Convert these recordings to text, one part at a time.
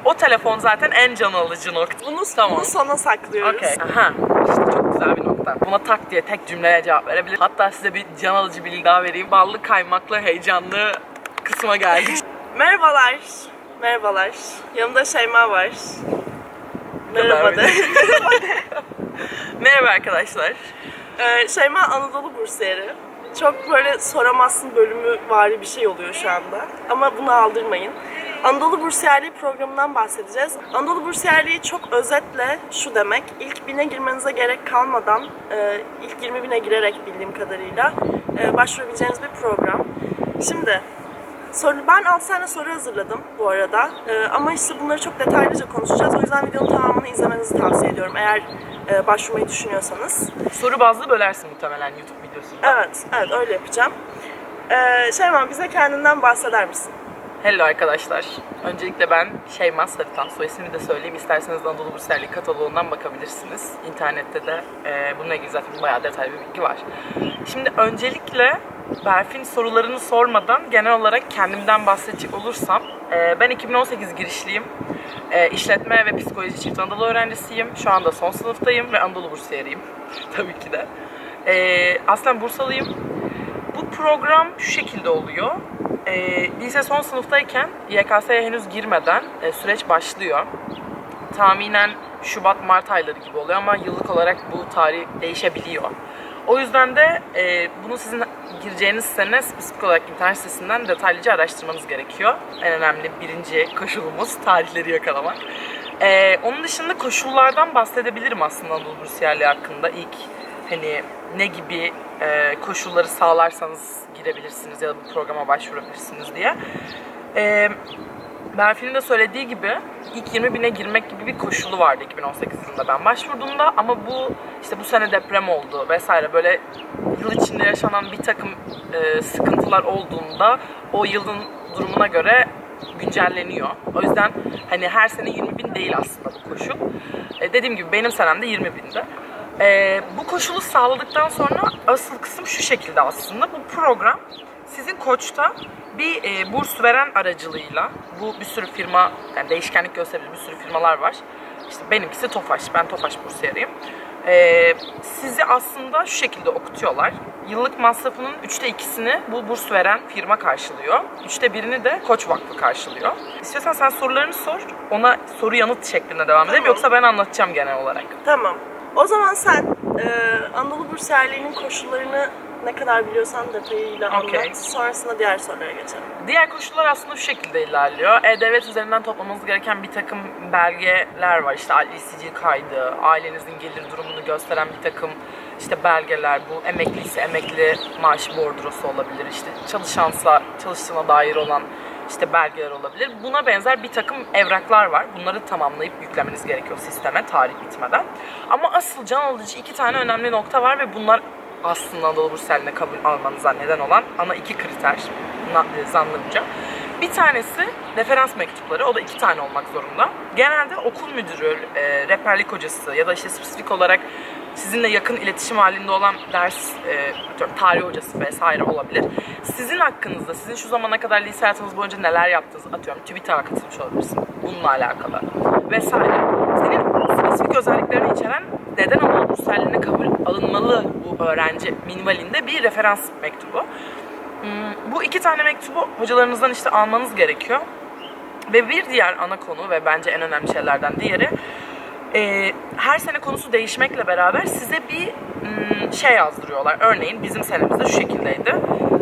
O telefon zaten en can alıcı nokta. Bunu sona saklıyoruz. Okay. Aha. İşte çok güzel bir nokta. Buna tak diye tek cümleye cevap verebilir. Hatta size bir can alıcı bilgi daha vereyim. Ballı kaymaklı heyecanlı kısma geldik. Merhabalar. Merhabalar. Yanımda Şeyma var. Merhaba de. Merhaba arkadaşlar. Şeyma Anadolu Bursiyeri. Çok böyle soramazsın bölümü vari bir şey oluyor şu anda. Ama bunu aldırmayın. Anadolu Bursiyerliği programından bahsedeceğiz. Anadolu Bursiyerliği çok özetle şu demek. İlk 1000'e girmenize gerek kalmadan ilk 20.000'e girerek bildiğim kadarıyla başvurabileceğiniz bir program. Şimdi ben 6 tane soru hazırladım bu arada. Ama işte bunları çok detaylıca konuşacağız. O yüzden videonun tamamını izlemenizi tavsiye ediyorum eğer başvurmayı düşünüyorsanız. Soru bazlı bölersin muhtemelen YouTube videosunda. Evet öyle yapacağım. Şeyma, bize kendinden bahseder misin? Hello arkadaşlar. Öncelikle ben Şeyma Sarıtan. Soy ismini de söyleyeyim. İsterseniz Anadolu Bursiyerliği kataloğundan bakabilirsiniz. İnternette de bununla ilgili zaten bayağı detaylı bir bilgi var. Şimdi öncelikle Berfin sorularını sormadan genel olarak kendimden bahsedecek olursam ben 2018 girişliyim. İşletme ve psikoloji çift Anadolu öğrencisiyim. Şu anda son sınıftayım ve Anadolu Bursiyeriyim. Tabii ki de. Aslen Bursalıyım. Bu program şu şekilde oluyor. Lise son sınıftayken YKS'ye henüz girmeden süreç başlıyor. Tahminen Şubat-Mart ayları gibi oluyor ama yıllık olarak bu tarih değişebiliyor. O yüzden de bunu sizin gireceğiniz sene spesifik olarak internet sitesinden detaylıca araştırmanız gerekiyor. En önemli birinci koşulumuz tarihleri yakalamak. Onun dışında koşullardan bahsedebilirim aslında Anadolu Bursiyerliği hakkında. İlk hani ne gibi koşulları sağlarsanız girebilirsiniz ya da bu programa başvurabilirsiniz diye. Berfin'in de söylediği gibi ilk 20.000'e girmek gibi bir koşulu vardı 2018 yılında ben başvurduğumda ama bu sene deprem oldu vesaire böyle yıl içinde yaşanan bir takım sıkıntılar olduğunda o yılın durumuna göre güncelleniyor. O yüzden hani her sene 20.000 değil aslında bu koşul. Dediğim gibi benim senemde 20.000'di. Bu koşulu sağladıktan sonra asıl kısım şu şekilde aslında. Bu program sizin Koç'ta bir burs veren aracılığıyla bir sürü firma, yani değişkenlik gösterebilir bir sürü firmalar var. İşte benimkisi Tofaş, ben Tofaş bursiyeriyim. Sizi aslında şu şekilde okutuyorlar. Yıllık masrafının 2'sini bu burs veren firma karşılıyor. 1/3'ünü de Koç Vakfı karşılıyor. İstiyorsan sen sorularını sor, ona soru yanıt şeklinde devam edelim. Yoksa ben anlatacağım genel olarak. Tamam. O zaman sen Anadolu Bursiyerliği'nin koşullarını ne kadar biliyorsan detayıyla anlat. Sonrasında diğer sorulara geçelim. Diğer koşullar aslında şu şekilde ilerliyor. E-Devlet üzerinden toplamanız gereken bir takım belgeler var. İşte adli sicil kaydı, ailenizin gelir durumunu gösteren bir takım işte belgeler. Bu emekliyse emekli maaş bordrosu olabilir. İşte çalışansa çalıştığına dair olan işte belgeler olabilir. Buna benzer bir takım evraklar var. Bunları tamamlayıp yüklemeniz gerekiyor sisteme tarih bitmeden. Ama asıl can alıcı 2 tane önemli nokta var ve bunlar aslında Anadolu Bursiyerliğine kabul almanıza neden olan ana 2 kriter zannımca. Bir tanesi referans mektupları, o da 2 tane olmak zorunda. Genelde okul müdürü, rehberlik hocası ya da işte spesifik olarak sizinle yakın iletişim halinde olan ders, tarih hocası vesaire olabilir. Sizin hakkınızda, sizin şu zamana kadar lise hayatınız boyunca neler yaptığınızı atıyorum, TÜBİTAK'a katılmış olabilirsin bununla alakalı vesaire. Senin spesifik özelliklerini içeren neden Anadolu Bursiyerliğine kabul alınmalı bu öğrenci minvalinde bir referans mektubu. Bu 2 tane mektubu hocalarınızdan işte almanız gerekiyor. Ve bir diğer ana konu ve bence en önemli şeylerden diğeri her sene konusu değişmekle beraber size bir şey yazdırıyorlar. Örneğin bizim senemizde şu şekildeydi.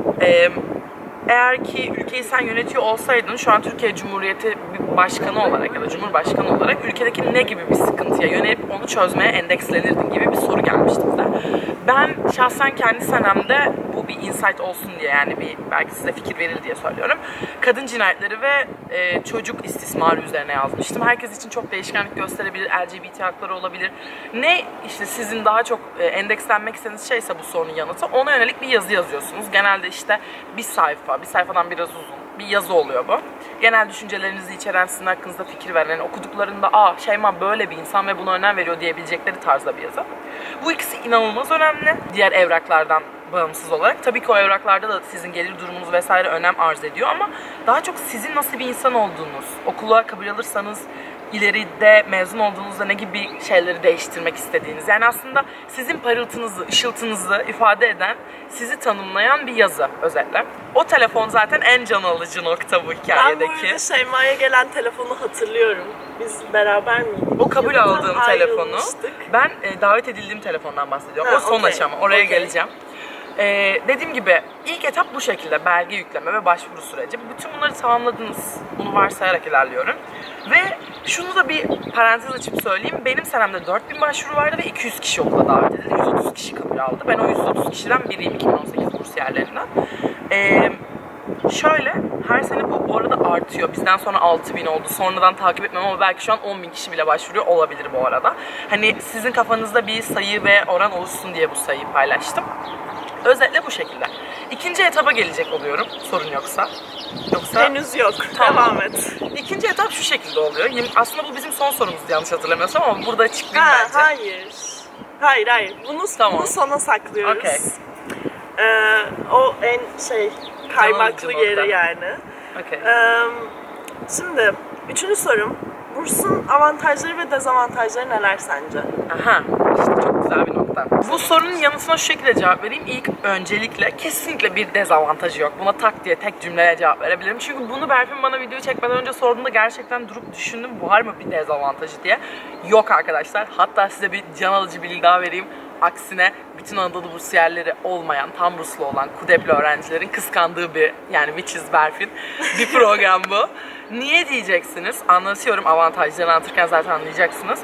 Eğer ki ülkeyi sen yönetiyor olsaydın şu an Türkiye Cumhuriyeti başkanı olarak ya da Cumhurbaşkanı olarak ülkedeki ne gibi bir sıkıntıya yönelip onu çözmeye endekslenirdin gibi bir soru gelmişti bize. Ben şahsen kendi senemde bu bir insight olsun diye yani belki size fikir verir diye söylüyorum. Kadın cinayetleri ve çocuk istismarı üzerine yazmıştım. Herkes için çok değişkenlik gösterebilir, LGBT hakları olabilir. Ne işte sizin daha çok endekslenmek istediğiniz şeyse bu sorunun yanıtı ona yönelik bir yazı yazıyorsunuz. Genelde işte bir sayfadan biraz uzun bir yazı oluyor bu. Genel düşüncelerinizi içeren, sizin hakkınızda fikir veren, yani okuduklarında Şeyma böyle bir insan ve buna önem veriyor diyebilecekleri tarzda bir yazı. Bu ikisi inanılmaz önemli. Diğer evraklardan bağımsız olarak. Tabii ki o evraklarda da sizin gelir durumunuz vesaire önem arz ediyor ama daha çok sizin nasıl bir insan olduğunuz, okula kabul alırsanız ileride mezun olduğunuzda ne gibi şeyleri değiştirmek istediğiniz. Yani aslında sizin parıltınızı, ışıltınızı ifade eden, sizi tanımlayan bir yazı özetle. O telefon zaten en can alıcı nokta bu hikayedeki. Ben bu arada Şeyma'ya gelen telefonu hatırlıyorum. Biz beraber miydik? O kabul aldığım telefonu. Ayrılmıştık. Ben davet edildiğim telefondan bahsediyorum. Ha, o son okey. aşama. Oraya Okey. geleceğim. Dediğim gibi ilk etap bu şekilde. Belge yükleme ve başvuru süreci. Bütün bunları tamamladınız. Bunu varsayarak ilerliyorum. Ve şunu da bir parantez açıp söyleyeyim. Benim senemde 4000 başvuru vardı ve 200 kişi okula davet edildi. 130 kişi kabul aldı. Ben o 130 kişiden biriyim 2018 bursiyerlerinden. Şöyle, her sene bu arada artıyor. Bizden sonra 6000 oldu. Sonradan takip etmem ama belki şu an 10.000 kişi bile başvuruyor olabilir bu arada. Hani sizin kafanızda bir sayı ve oran oluşsun diye bu sayıyı paylaştım. Özetle bu şekilde. İkinci etaba gelecek oluyorum, sorun yoksa. Henüz yok. Tamam. Devam et. İkinci etap şu şekilde oluyor. Aslında bu bizim son sorumuzdu yanlış hatırlamıyorsam ama burada açıklayayım bence. Hayır. Hayır. Bunu sona saklıyoruz. Okey. O en kaymaklı Canlı yeri nokta. yani. Okey. Şimdi 3. sorum. Bursun avantajları ve dezavantajları neler sence? Aha, işte çok güzel bir nokta. Bu sorunun yanıtına şu şekilde cevap vereyim. İlk öncelikle kesinlikle bir dezavantajı yok. Buna tak diye tek cümleyle cevap verebilirim. Çünkü bunu Berfin bana videoyu çekmeden önce sorduğunda gerçekten durup düşündüm. Var mı bir dezavantajı diye. Yok arkadaşlar. Hatta size bir can alıcı bilgi daha vereyim. Aksine bütün Anadolu bursiyerleri olmayan, tam burslu olan KUDEP'li öğrencilerin kıskandığı bir, yani which is Berfin, bir program bu. Niye diyeceksiniz? Anlatıyorum, avantajlarını anlatırken zaten anlayacaksınız.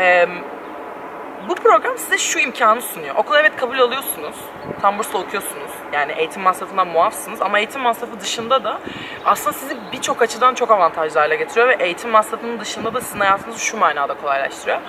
Bu program size şu imkanı sunuyor. Okula evet kabul alıyorsunuz, tam burslu okuyorsunuz. Yani eğitim masrafından muafsınız ama eğitim masrafı dışında da aslında sizi birçok açıdan çok avantajlı hale getiriyor ve eğitim masrafının dışında da sizin hayatınızı şu manada kolaylaştırıyor.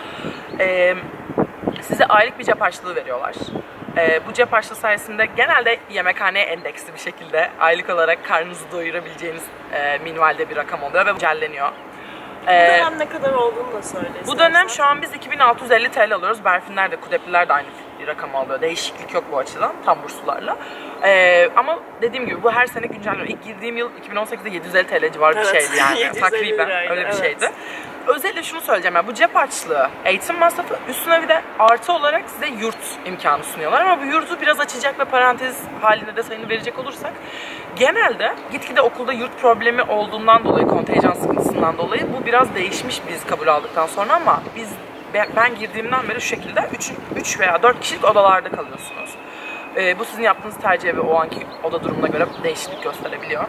Size aylık bir cep harçlığı veriyorlar. Bu cep harçlığı sayesinde genelde yemekhaneye endeksli bir şekilde aylık olarak karnınızı doyurabileceğiniz minvalde bir rakam oluyor ve celleniyor. Bu dönem ne kadar olduğunu da söyle. Bu dönem şu an biz 2650 TL alıyoruz. Berfinler de, KUDEP'liler de aynı bir rakam alıyor. Değişiklik yok bu açıdan, tam burslularla. Ama dediğim gibi bu her sene güncelleniyor. İlk girdiğim yıl 2018'de 750 TL civarı bir şeydi yani. Takriben öyle bir şeydi. Özellikle şunu söyleyeceğim, yani bu cep harçlığı, eğitim masrafı, üstüne bir de artı olarak size yurt imkanı sunuyorlar. Ama bu yurdu biraz açacak ve parantez halinde de sayını verecek olursak, genelde gitgide okulda yurt problemi olduğundan dolayı, kontenjan sıkıntısından dolayı bu biraz değişmiş biz kabul aldıktan sonra ama ben girdiğimden beri şu şekilde 3 veya 4 kişilik odalarda kalıyorsunuz. Bu sizin yaptığınız tercihe ve o anki oda durumuna göre değişiklik gösterebiliyor.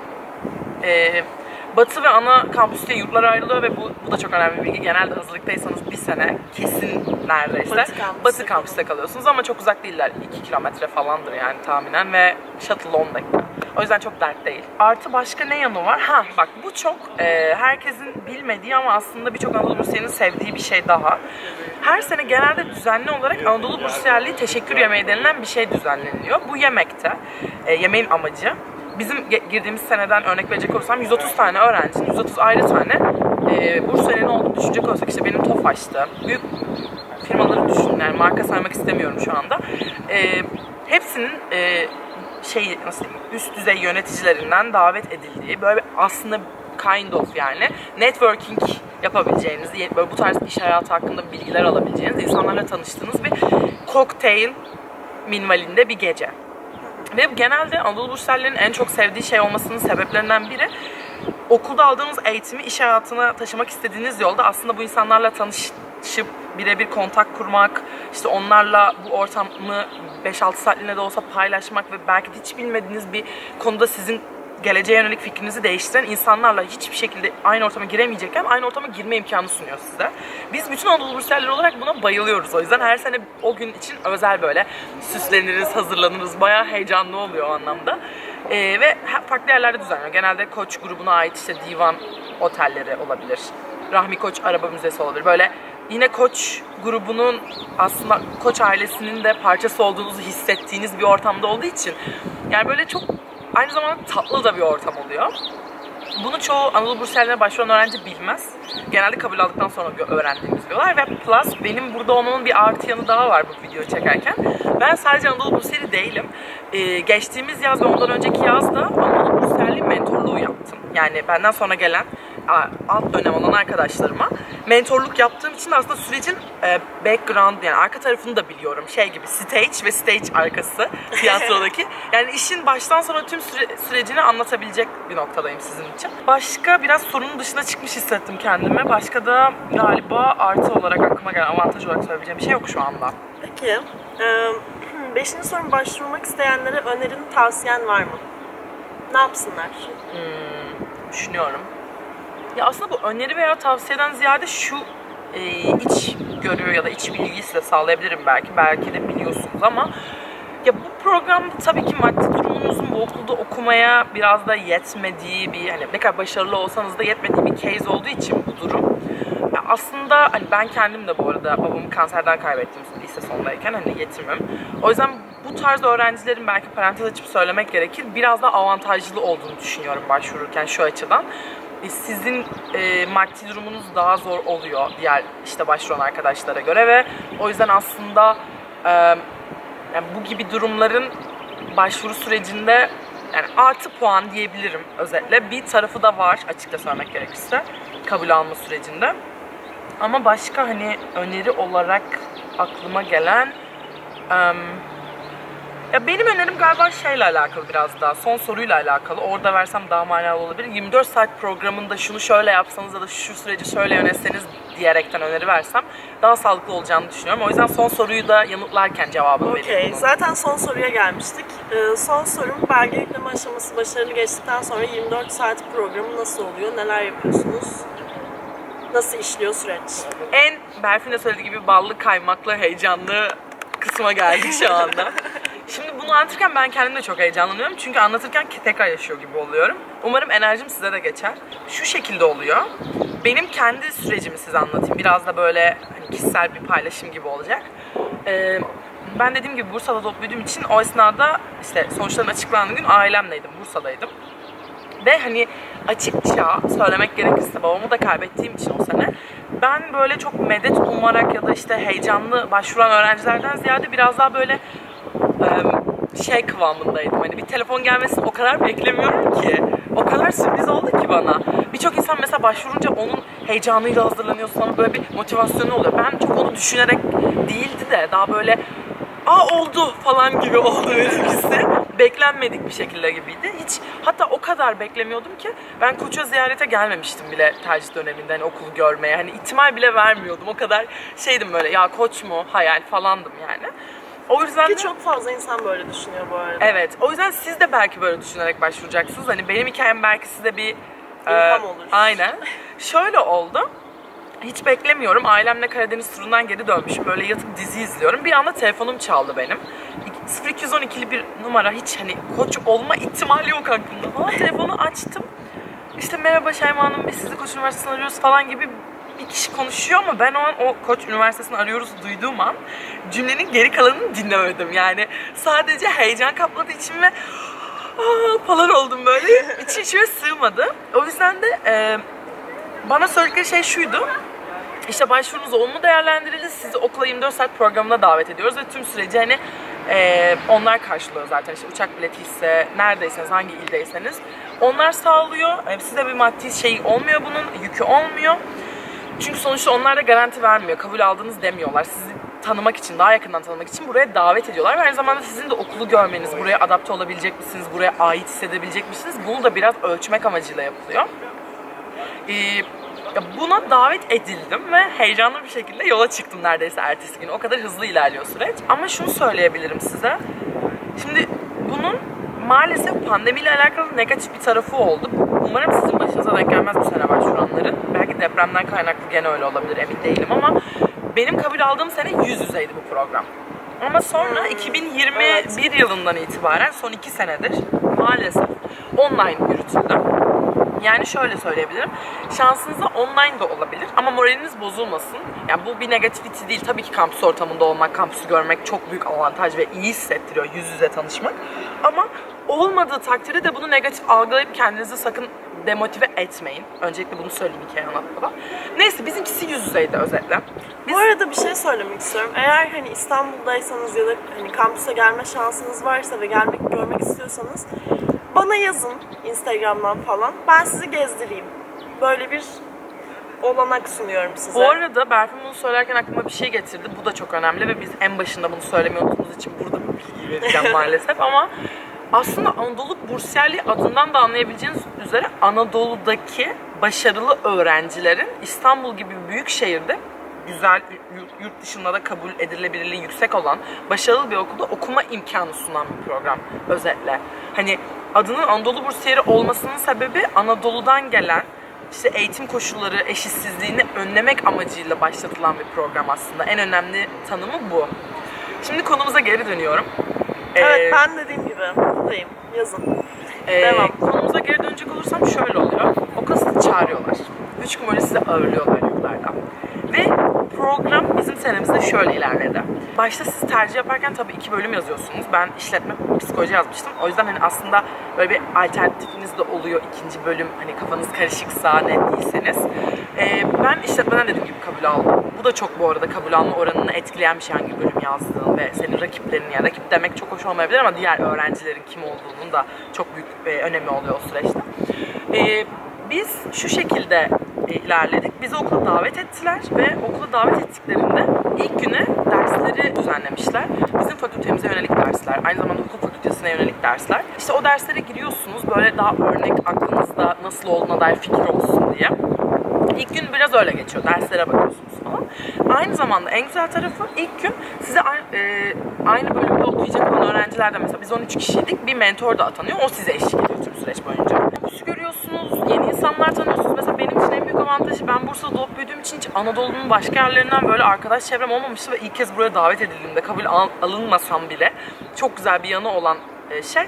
Batı ve ana kampüste yurtlar ayrılıyor ve bu da çok önemli bir bilgi. Genelde hazırlıktaysanız bir sene kesin neredeyse Batı kampüste kalıyorsunuz ama çok uzak değiller. 2 kilometre falandır yani tahminen ve shuttle 10 dakika. O yüzden çok dert değil. Artı başka ne yanı var? Bak bu çok herkesin bilmediği ama aslında birçok Anadolu bursiyerinin sevdiği bir şey daha. Her sene genelde düzenli olarak Anadolu bursiyerliği teşekkür yemeği denilen bir şey düzenleniliyor. Bu yemekte, yemeğin amacı, bizim girdiğimiz seneden örnek verecek olursam 130 tane öğrencinin 130 ayrı tane bursiyerinin olduğunu düşünecek olursak, işte benim TOFAŞ'ta, büyük firmaları düşünün, yani marka saymak istemiyorum şu anda. Hepsinin nasıl diyeyim, üst düzey yöneticilerinden davet edildiği, böyle aslında kind of yani networking yapabileceğiniz, böyle bu tarz iş hayatı hakkında bilgiler alabileceğiniz, insanlarla tanıştığınız bir kokteyl minvalinde bir gece. Ve genelde Anadolu bursiyerlerinin en çok sevdiği şey olmasının sebeplerinden biri, okulda aldığınız eğitimi iş hayatına taşımak istediğiniz yolda aslında bu insanlarla tanışıp birebir kontak kurmak, işte onlarla bu ortamı 5-6 saatliğine de olsa paylaşmak ve belki de hiç bilmediğiniz bir konuda sizin geleceğe yönelik fikrinizi değiştiren insanlarla hiçbir şekilde aynı ortama giremeyecekken aynı ortama girme imkanı sunuyor size. Biz bütün Anadolu bursiyerleri olarak buna bayılıyoruz. O yüzden her sene o gün için özel böyle süsleniriz, hazırlanırız. Bayağı heyecanlı oluyor o anlamda. Ve farklı yerlerde düzenliyor. Genelde Koç grubuna ait işte divan otelleri olabilir. Rahmi Koç Araba Müzesi olabilir. Böyle yine Koç grubunun, aslında Koç ailesinin de parçası olduğunuzu hissettiğiniz bir ortamda olduğu için yani böyle çok aynı zamanda tatlı da bir ortam oluyor. Bunu çoğu Anadolu Bursiyerliğine başvuran öğrenci bilmez. Genelde kabul aldıktan sonra öğrendiğimiz diyorlar ve plus benim burada olmamın bir artı yanı daha var bu videoyu çekerken. Ben sadece Anadolu Bursiyeri değilim. Geçtiğimiz yaz ve ondan önceki yazda Anadolu Bursiyerliği mentorluğu yaptım. Yani benden sonra gelen alt dönem olan arkadaşlarıma mentorluk yaptığım için aslında sürecin background, yani arka tarafını da biliyorum. Şey gibi, stage ve stage arkası tiyatrodaki. Yani işin baştan sona tüm sürecini anlatabilecek bir noktadayım sizin için. Başka biraz sorunun dışına çıkmış hissettim kendimi. Başka da galiba artı olarak aklıma gelen, avantaj olarak söyleyeceğim bir şey yok şu anda. Peki, 5. sorun, başvurmak isteyenlere önerin, tavsiyen var mı? Ne yapsınlar? Düşünüyorum. Ya aslında bu öneri veya tavsiyeden ziyade şu iç görüyor ya da iç bilgiyi size sağlayabilirim belki. Belki de biliyorsunuz ama ya bu programda tabii ki maddi durumunuzun bu okulda okumaya biraz da yetmediği bir, hani ne kadar başarılı olsanız da yetmediği bir case olduğu için bu durum. Ya aslında hani ben kendim de bu arada babamı kanserden kaybettim lise sondayken, hani yetimim. O yüzden bu tarz öğrencilerin, belki parantez açıp söylemek gerekir, biraz da avantajlı olduğunu düşünüyorum başvururken şu açıdan. Sizin maddi durumunuz daha zor oluyor diğer işte başvuran arkadaşlara göre ve o yüzden aslında yani bu gibi durumların başvuru sürecinde yani artı puan diyebilirim özetle. Bir tarafı da var açıkça söylemek gerekirse kabul alma sürecinde. Ama başka hani öneri olarak aklıma gelen ya benim önerim galiba şeyle alakalı, biraz daha son soruyla alakalı. Orada versem daha manalı olabilir. 24 saat programında şunu şöyle yapsanız ya da şu süreci şöyle yönetseniz diyerekten öneri versem daha sağlıklı olacağını düşünüyorum. O yüzden son soruyu da yanıtlarken cevabını vereyim. Zaten son soruya gelmiştik. Son sorum, belge yükleme aşaması başarılı geçtikten sonra 24 saat programı nasıl oluyor? Neler yapıyorsunuz? Nasıl işliyor süreç? En Berfin de söylediği gibi ballı, kaymaklı, heyecanlı kısma geldik şu anda. Şimdi bunu anlatırken ben kendim de çok heyecanlanıyorum. Çünkü anlatırken tekrar yaşıyor gibi oluyorum. Umarım enerjim size de geçer. Şu şekilde oluyor. Benim kendi sürecimi size anlatayım. Biraz da böyle hani kişisel bir paylaşım gibi olacak. Ben dediğim gibi Bursa'da doğup büyüdüğüm için o esnada işte sonuçların açıklandığı gün ailemleydim, Bursa'daydım. Ve hani açıkça söylemek gerekirse babamı da kaybettiğim için o sene ben böyle çok medet umarak ya da işte heyecanlı başvuran öğrencilerden ziyade biraz daha böyle şey kıvamındaydım. Hani bir telefon gelmesini o kadar beklemiyorum ki. O kadar sürpriz oldu ki bana. Birçok insan mesela başvurunca onun heyecanıyla hazırlanıyorsun ama böyle bir motivasyonu oluyor. Ben çok onu düşünerek değildi de daha böyle oldu falan gibi oldu benimkisi. Beklenmedik bir şekilde gibiydi. Hiç, hatta o kadar beklemiyordum ki ben Koç'a ziyarete gelmemiştim bile tercih döneminde, hani okulu görmeye. Hani ihtimal bile vermiyordum. O kadar şeydim böyle, ya Koç mu hayal falandım yani. O yüzden ki çok fazla insan böyle düşünüyor bu arada. Evet. O yüzden siz de belki böyle düşünerek başvuracaksınız. Hani benim hikayem belki size bir İlham olur. Aynen. Şöyle oldu. Hiç beklemiyorum. Ailemle Karadeniz turundan geri dönmüşüm. Böyle yatıp dizi izliyorum. Bir anda telefonum çaldı benim. 0212'li bir numara. Hiç hani Koç olma ihtimali yok aklımda falan. Telefonu açtım. İşte merhaba Şeyma Hanım, biz sizi Koç Üniversitesi'nden arıyoruz falan gibi bir kişi konuşuyor ama ben o an o Koç Üniversitesi'ni arıyoruz duyduğum an cümlenin geri kalanını dinlemedim. Yani sadece heyecan kapladığı için ve falan oldum böyle. İçime sığmadı. O yüzden de bana söyledikleri şey şuydu. İşte başvurunuz olumlu değerlendirildi. Sizi okula 24 saat programına davet ediyoruz ve tüm süreci hani onlar karşılıyor zaten. İşte uçak bileti ise, neredeyseniz, hangi ildeyseniz onlar sağlıyor. Size bir maddi şey olmuyor bunun, yükü olmuyor. Çünkü sonuçta onlar da garanti vermiyor. Kabul aldınız demiyorlar. Sizi tanımak için, daha yakından tanımak için buraya davet ediyorlar. Ve aynı zamanda sizin de okulu görmeniz, buraya adapte olabilecek misiniz, buraya ait hissedebilecek misiniz? Bunu da biraz ölçmek amacıyla yapılıyor. Buna davet edildim ve heyecanlı bir şekilde yola çıktım neredeyse ertesi gün. O kadar hızlı ilerliyor süreç. Ama şunu söyleyebilirim size. Şimdi bunun maalesef pandemiyle alakalı negatif bir tarafı oldu. Umarım sizin başınıza denk gelmez bu sene başvuranların. Belki depremden kaynaklı gene öyle olabilir, emin değilim ama benim kabul aldığım sene yüz yüzeydi bu program. Ama sonra 2021 yılından itibaren son 2 senedir maalesef online yürütüldü. Yani şöyle söyleyebilirim, şansınıza online da olabilir ama moraliniz bozulmasın. Yani bu bir negativity değil. Tabii ki kampüs ortamında olmak, kampüsü görmek çok büyük avantaj ve iyi hissettiriyor yüz yüze tanışmak. Ama olmadığı takdirde de bunu negatif algılayıp kendinizi sakın demotive etmeyin. Öncelikle bunu söyleyeyim hikaye anlatmadan. Neyse bizimkisi yüz yüzeydi özetle. Bu arada bir şey söylemek istiyorum. Eğer hani İstanbul'daysanız ya da hani kampüse gelme şansınız varsa ve görmek istiyorsanız bana yazın Instagram'dan falan. Ben sizi gezdireyim. Böyle bir olanak sunuyorum size. Bu arada Berfin bunu söylerken aklıma bir şey getirdi. Bu da çok önemli ve biz en başında bunu söylemeyi unuttuğumuz için burada bu bilgiyi vereceğim maalesef ama aslında Anadolu Bursiyerliği adından da anlayabileceğiniz üzere Anadolu'daki başarılı öğrencilerin İstanbul gibi bir büyük şehirde güzel, yurt dışında da kabul edilebilirliği yüksek olan başarılı bir okulda okuma imkanı sunan bir program özetle. Hani adının Anadolu Bursiyeri olmasının sebebi Anadolu'dan gelen işte eğitim koşulları eşitsizliğini önlemek amacıyla başlatılan bir program aslında. En önemli tanımı bu. Şimdi konumuza geri dönüyorum. Evet, ben dediğim gibi buradayım. Yazın. Devam. Konumuza geri dönecek olursam şöyle oluyor. Okula sizi çağırıyorlar. 3 gün boyunca sizi ağırlıyorlar yurtlarda. Ve program bizim senemizde şöyle ilerledi. Başta siz tercih yaparken tabii 2 bölüm yazıyorsunuz. Ben işletme psikoloji yazmıştım. O yüzden hani aslında böyle bir alternatifiniz de oluyor ikinci bölüm. Hani kafanız karışıksa, net değilseniz. Ben işletmeden dediğim gibi kabul aldım. Bu da çok bu arada kabul alma oranını etkileyen bir şey hangi bölüm yazdığın ve senin rakiplerin, yani rakip demek çok hoş olmayabilir ama diğer öğrencilerin kim olduğunun da çok büyük önemi oluyor o süreçte. Biz şu şekilde ilerledik. Bizi okula davet ettiler ve okula davet ettiklerinde ilk güne dersleri düzenlemişler. Bizim fakültemize yönelik dersler, aynı zamanda hukuk fakültesine yönelik dersler. İşte o derslere giriyorsunuz böyle daha örnek aklınızda nasıl olduğuna dair fikir olsun diye. İlk gün biraz öyle geçiyor. Derslere bakıyorsunuz falan. Aynı zamanda en güzel tarafı ilk gün size aynı bölümde okuyacak olan öğrenciler de mesela biz 13 kişiydik. Bir mentor da atanıyor. O size eşlik ediyor tüm süreç boyunca. Kursu görüyorsunuz. Yeni insanlar tanıyorsunuz. Mesela benim için en büyük avantajı ben Bursa'da doğup büyüdüğüm için hiç Anadolu'nun başka yerlerinden böyle arkadaş çevrem olmamıştı ve ilk kez buraya davet edildiğimde kabul alınmasam bile çok güzel bir yanı olan şey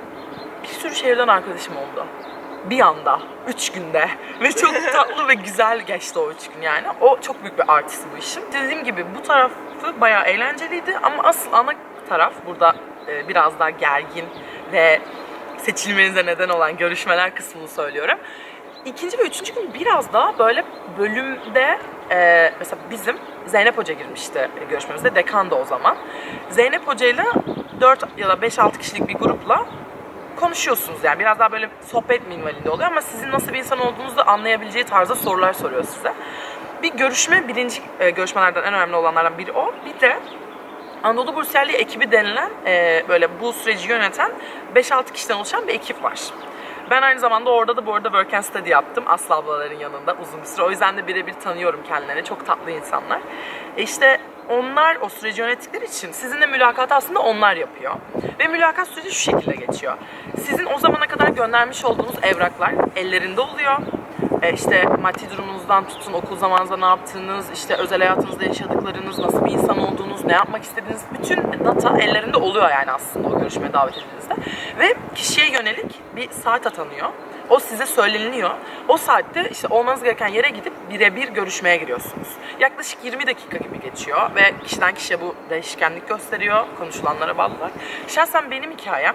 bir sürü şehirden arkadaşım oldu. Bir anda, 3 günde ve çok tatlı ve güzel geçti o 3 gün yani. O çok büyük bir artısı bu işin. Dediğim gibi bu tarafı bayağı eğlenceliydi ama asıl ana taraf burada biraz daha gergin ve seçilmenize neden olan görüşmeler kısmını söylüyorum. İkinci ve üçüncü gün biraz daha böyle bölümde mesela bizim Zeynep Hoca girmişti görüşmemizde, dekan da o zaman. Zeynep Hoca'yla 4 ya da 5-6 kişilik bir grupla konuşuyorsunuz yani biraz daha böyle sohbet minvalinde oluyor ama sizin nasıl bir insan olduğunuzu da anlayabileceği tarzda sorular soruyor size. Bir görüşme, birinci görüşmelerden en önemli olanlardan biri o. Bir de Anadolu Bursiyerliği ekibi denilen böyle bu süreci yöneten 5-6 kişiden oluşan bir ekip var. Ben aynı zamanda orada da bu arada work and study yaptım Aslı ablaların yanında uzun bir süre. O yüzden de birebir tanıyorum kendilerini. Çok tatlı insanlar. İşte onlar o süreci yönettikleri için sizinle mülakatı aslında onlar yapıyor. Ve mülakat süreci şu şekilde geçiyor. Sizin o zamana kadar göndermiş olduğunuz evraklar ellerinde oluyor. İşte maddi durumunuzdan tutun, okul zamanınızda ne yaptığınız, işte özel hayatınızda yaşadıklarınız, nasıl bir insan olduğunuz, ne yapmak istediğiniz bütün data ellerinde oluyor yani aslında o görüşmeye davet edildiğinizde. Ve kişiye yönelik bir saat atanıyor. O size söyleniliyor. O saatte işte olmanız gereken yere gidip birebir görüşmeye giriyorsunuz. Yaklaşık 20 dakika gibi geçiyor ve kişiden kişiye bu değişkenlik gösteriyor konuşulanlara bağlı olarak. Şahsen benim hikayem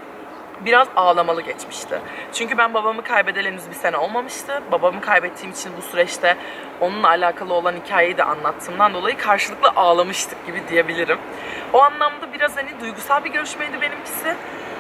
biraz ağlamalı geçmişti. Çünkü ben babamı kaybedeli henüz bir sene olmamıştı. Babamı kaybettiğim için bu süreçte onunla alakalı olan hikayeyi de anlattığımdan dolayı karşılıklı ağlamıştık gibi diyebilirim. O anlamda biraz hani duygusal bir görüşmeydi benimkisi.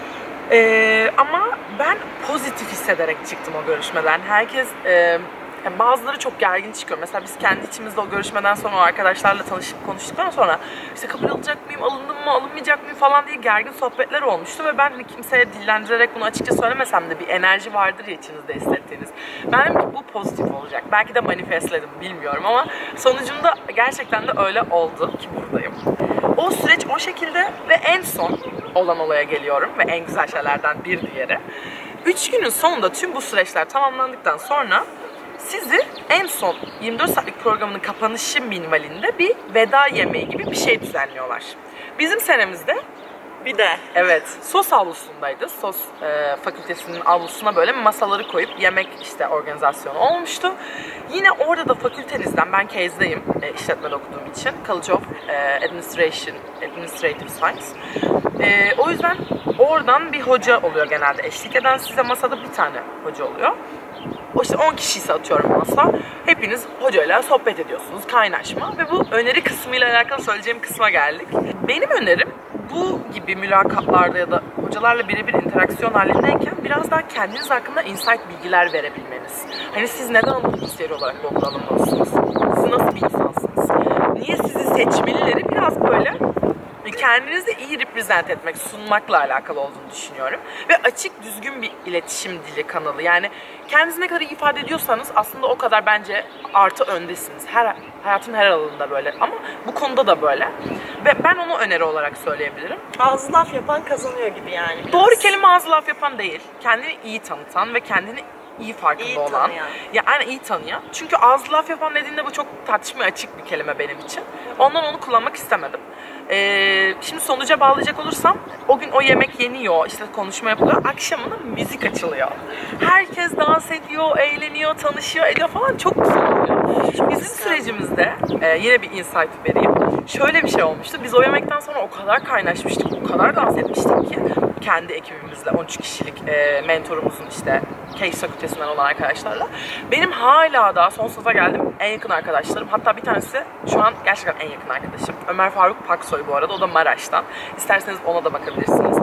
Ama ben pozitif hissederek çıktım o görüşmeden. Herkes, yani bazıları çok gergin çıkıyor. Mesela biz kendi içimizde o görüşmeden sonra o arkadaşlarla tanışıp konuştuktan sonra işte kabul alacak mıyım, alındım mı, alınmayacak mıyım falan diye gergin sohbetler olmuştu ve ben kimseye dillendirerek bunu açıkça söylemesem de bir enerji vardır ya içinizde hissettiğiniz. Ben dedim ki bu pozitif olacak. Belki de manifestledim bilmiyorum ama sonucunda gerçekten de öyle oldu ki buradayım. O süreç o şekilde ve en son olan olaya geliyorum ve en güzel şeylerden bir diğeri. 3 günün sonunda tüm bu süreçler tamamlandıktan sonra sizi en son 24 saatlik programının kapanışı minvalinde bir veda yemeği gibi bir şey düzenliyorlar. Bizim senemizde Bir de. Evet, sos avlusundaydı. Sos fakültesinin avlusuna böyle masaları koyup yemek işte organizasyonu olmuştu. Yine orada da fakültenizden, ben Case'deyim işletmede okuduğum için. College of Administrative Science. O yüzden oradan bir hoca oluyor genelde eşlik eden. Size masada bir tane hoca oluyor. O işte 10 kişiyse atıyorum masa. Hepiniz hocayla sohbet ediyorsunuz, kaynaşma. Ve bu öneri kısmıyla alakalı söyleyeceğim kısma geldik. Benim önerim bu gibi mülakatlarda ya da hocalarla birebir interaksiyon halindeyken biraz daha kendiniz hakkında insight bilgiler verebilmeniz. Hani siz neden Anadolu Bursiyeri olarak bu okula alınmalısınız? Siz nasıl bir insansınız? Niye sizi seçmelileri biraz böyle kendinizi iyi represent etmek, sunmakla alakalı olduğunu düşünüyorum. Ve açık, düzgün bir iletişim dili kanalı. Yani kendinizi ne kadar iyi ifade ediyorsanız aslında o kadar bence artı öndesiniz. Hayatın her alanında böyle ama bu konuda da böyle. Ve ben onu öneri olarak söyleyebilirim. Ağzı laf yapan kazanıyor gibi yani. Biraz. Doğru kelime ağzı laf yapan değil. Kendini iyi tanıtan ve kendini iyi farkında İyi olan. tanıyan. Yani iyi tanıyan. Çünkü ağzı laf yapan dediğinde bu çok tartışmaya açık bir kelime benim için. Ondan onu kullanmak istemedim. Şimdi sonuca bağlayacak olursam o gün o yemek yeniyor, işte konuşma yapılıyor, akşamına müzik açılıyor. Herkes dans ediyor, eğleniyor, tanışıyor, ediyor falan, çok güzel oluyor. Bizim sürecimizde yine bir insight vereyim. Şöyle bir şey olmuştu. Biz o yemekten sonra o kadar kaynaşmıştık, o kadar dans etmiştik ki kendi ekibimizle 13 kişilik mentorumuzun işte Case fakültesinden olan arkadaşlarla. Benim hala daha son sınıfa geldim en yakın arkadaşlarım. Hatta bir tanesi şu an gerçekten en yakın arkadaşım. Ömer Faruk Paksoy bu arada. O da Maraş'tan. İsterseniz ona da bakabilirsiniz.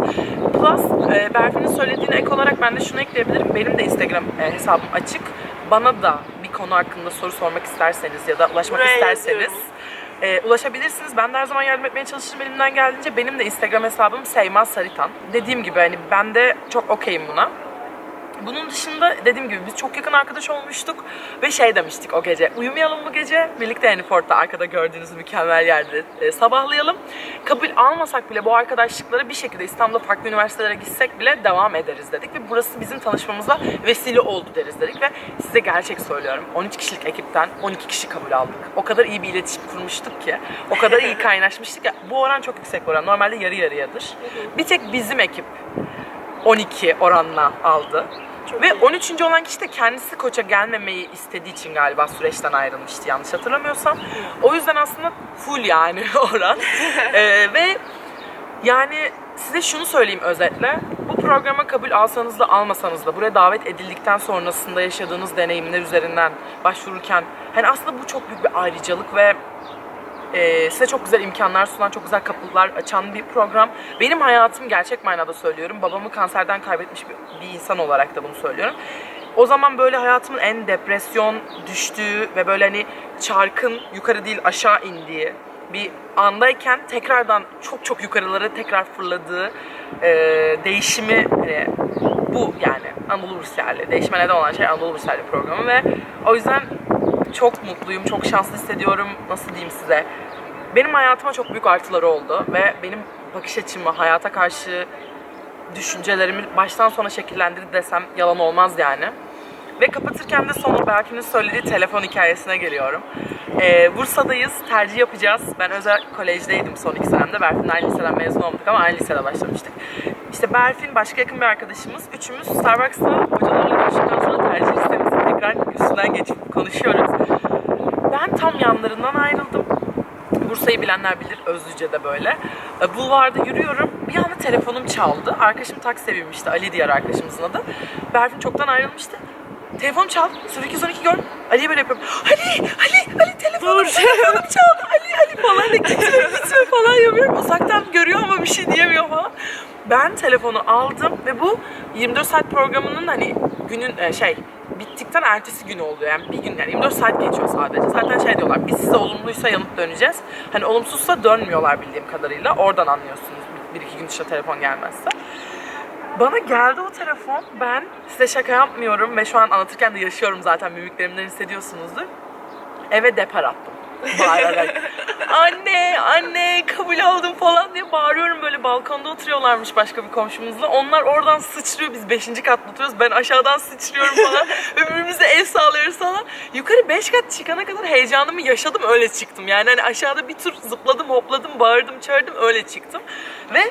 Plus Berfin'in söylediğine ek olarak ben de şunu ekleyebilirim. Benim de Instagram hesabım açık. Bana da bir konu hakkında soru sormak isterseniz ya da ulaşmak isterseniz ulaşabilirsiniz. Ben de her zaman yardım etmeye çalışırım elimden geldiğince. Benim de Instagram hesabım Seyma Saritan. Dediğim gibi hani ben de çok okeyim buna. Bunun dışında dediğim gibi biz çok yakın arkadaş olmuştuk ve şey demiştik o gece, uyumayalım bu gece, birlikte Haniport'ta arkada gördüğünüz mükemmel yerde sabahlayalım. Kabul almasak bile bu arkadaşlıklara bir şekilde İstanbul'da farklı üniversitelere gitsek bile devam ederiz dedik ve burası bizim tanışmamıza vesile oldu deriz dedik ve size gerçek söylüyorum, 13 kişilik ekipten 12 kişi kabul aldık. O kadar iyi bir iletişim kurmuştuk ki, o kadar iyi kaynaşmıştık ki, bu oran çok yüksek oran, normalde yarı yarıyadır. Bir tek bizim ekip 12 oranla aldı. Çok ve iyi. 13. olan kişi de kendisi koça gelmemeyi istediği için galiba süreçten ayrılmıştı yanlış hatırlamıyorsam. O yüzden aslında full yani oran. Ve yani size şunu söyleyeyim özetle. Bu programa kabul alsanız da almasanız da buraya davet edildikten sonrasında yaşadığınız deneyimler üzerinden başvururken hani aslında bu çok büyük bir ayrıcalık ve size çok güzel imkanlar sunan, çok güzel kapılar açan bir program. Benim hayatım, gerçek manada söylüyorum, babamı kanserden kaybetmiş bir insan olarak da bunu söylüyorum. O zaman böyle hayatımın en depresyon düştüğü ve böyle hani çarkın yukarı değil aşağı indiği bir andayken tekrardan çok yukarılara tekrar fırladığı değişimi bu yani Anadolu Bursiyerli. Değişime neden olan şey Anadolu Bursiyerli programı ve o yüzden çok mutluyum, çok şanslı hissediyorum. Nasıl diyeyim size? Benim hayatıma çok büyük artıları oldu ve benim bakış açımı, hayata karşı düşüncelerimi baştan sona şekillendirdi desem yalan olmaz yani. Ve kapatırken de sonra Berfin'in söylediği telefon hikayesine geliyorum. Bursa'dayız, tercih yapacağız. Ben özel kolejdeydim son 2 senemde. Berfin'le aynı liseden mezun olduk ama aynı lisede başlamıştık. İşte Berfin, başka yakın bir arkadaşımız. Üçümüz Starbucks'ta hocalarla görüştükten sonra tercih listemizi tekrar üstünden geçip konuşuyoruz. Ben tam yanlarından ayrıldım. Bursa'yı bilenler bilir, Özlüce'de böyle. Bulvarda yürüyorum, bir anda telefonum çaldı. Arkadaşım taksiye binmişti, Ali diğer arkadaşımızın adı. Berfin çoktan ayrılmıştı. Telefonum çaldı, 0212 gördüm. Ali'ye böyle yapıyorum. Ali telefonum çaldı. Ali falan, gitme falan yapıyorum. Uzaktan görüyor ama bir şey diyemiyor falan. Ben telefonu aldım ve bu 24 saat programının hani günün bittikten ertesi günü oluyor. Yani bir gün, yani 24 saat geçiyor sadece. Zaten şey diyorlar, biz size olumluysa yanıt döneceğiz. Hani olumsuzsa dönmüyorlar bildiğim kadarıyla. Oradan anlıyorsunuz bir iki gün dışında telefon gelmezse. Bana geldi o telefon. Ben size şaka yapmıyorum ve şu an anlatırken de yaşıyorum zaten, mimiklerimden hissediyorsunuzdur. Eve depar attım. Bağırarak. Anne kabul aldım falan diye bağırıyorum, böyle balkonda oturuyorlarmış başka bir komşumuzla. Onlar oradan sıçrıyor, biz 5. katta oturuyoruz. Ben aşağıdan sıçrıyorum falan. Birbirimize el sağlıyoruz falan. Yukarı 5 kat çıkana kadar heyecanımı yaşadım, öyle çıktım. Yani hani aşağıda bir tur zıpladım, hopladım, bağırdım, çağırdım, öyle çıktım. Ve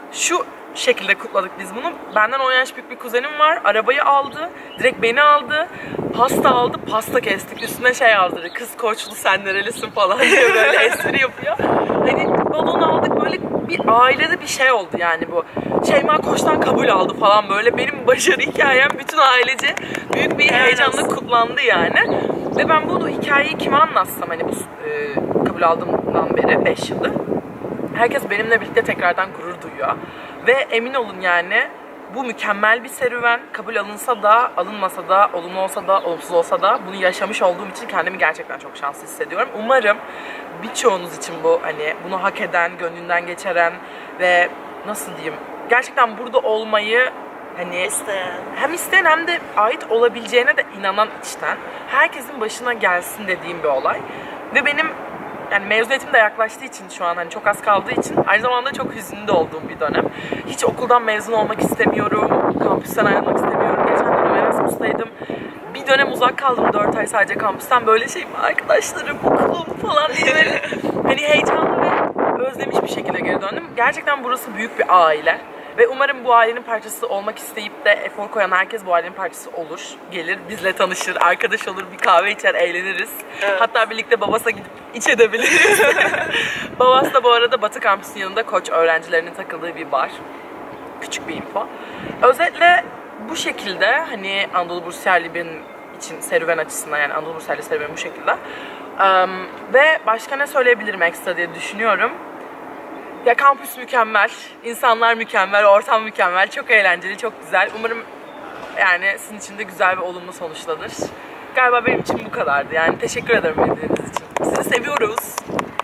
şu şekilde kutladık biz bunu. Benden 10 yaş büyük bir kuzenim var. Arabayı aldı. Direkt beni aldı. Pasta aldı. Pasta kestik. Üstüne şey yazdırdı. Kız Koçlu sen nerelisin falan diye böyle espri yapıyor. Hani balon aldık. Böyle bir ailede bir şey oldu yani bu. Şeyma Koç'tan kabul aldı falan böyle. Benim başarı hikayem bütün ailece büyük bir heyecanla kutlandı yani. Ve ben bu hikayeyi kime anlatsam hani bu kabul aldığımdan beri 5 yıldır. Herkes benimle birlikte tekrardan gurur duyuyor. Ve emin olun yani bu mükemmel bir serüven. Kabul alınsa da, alınmasa da, olumlu olsa da, olumsuz olsa da bunu yaşamış olduğum için kendimi gerçekten çok şanslı hissediyorum. Umarım birçoğunuz için bu hani bunu hak eden, gönlünden geçiren ve nasıl diyeyim gerçekten burada olmayı hani hem isteyen hem de ait olabileceğine de inanan içten herkesin başına gelsin dediğim bir olay. Ve benim yani mezuniyetim de yaklaştığı için şu an hani çok az kaldığı için aynı zamanda çok hüzünlü olduğum bir dönem. Hiç okuldan mezun olmak istemiyorum. Kampüsten ayrılmak istemiyorum. Geçen dönem Erasmus'taydım. Bir dönem uzak kaldım 4 ay sadece kampüsten. Böyle şey arkadaşlarım, okulum falan diye böyle hani heyecanlı ve özlemiş bir şekilde geri döndüm. Gerçekten burası büyük bir aile. Ve umarım bu ailenin parçası olmak isteyip de efor koyan herkes bu ailenin parçası olur. Gelir, bizle tanışır, arkadaş olur, bir kahve içer, eğleniriz. Evet. Hatta birlikte Babas'a gidip içebiliriz. Babas da bu arada Batı Kampüsü'nün yanında Koç öğrencilerinin takıldığı bir bar. Küçük bir info. Özetle bu şekilde hani Anadolu Bursiyerli benim için serüven açısından yani Anadolu Bursiyerli serüveni bu şekilde. Ve başka ne söyleyebilirim ekstra diye düşünüyorum. Ya kampüs mükemmel, insanlar mükemmel, ortam mükemmel, çok eğlenceli, çok güzel. Umarım yani sizin için de güzel ve olumlu sonuçlanır. Galiba benim için bu kadardı. Yani teşekkür ederim dinlediğiniz için. Sizi seviyoruz.